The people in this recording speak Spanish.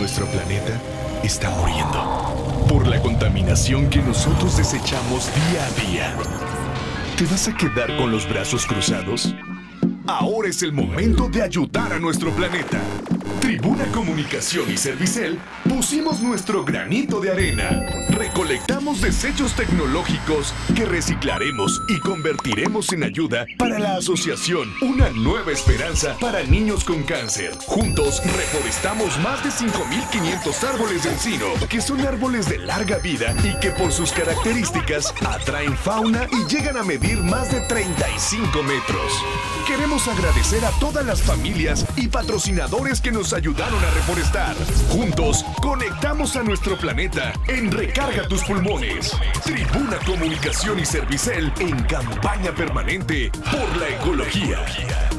nuestro planeta está muriendo por la contaminación que nosotros desechamos día a día. ¿Te vas a quedar con los brazos cruzados? Ahora es el momento de ayudar a nuestro planeta. Tribuna Comunicación y Servicel pusimos nuestro granito de arena. Recolectamos desechos tecnológicos que reciclaremos y convertiremos en ayuda para la asociación Una Nueva Esperanza para Niños con Cáncer. Juntos reforestamos más de 5.500 árboles de encino, que son árboles de larga vida y que por sus características atraen fauna y llegan a medir más de 35 metros. Queremos agradecer a todas las familias y patrocinadores que nos ayudaron a reforestar. Juntos, conectamos a nuestro planeta en Recarga tus pulmones. Tribuna Comunicación y Servicel en campaña permanente por la ecología.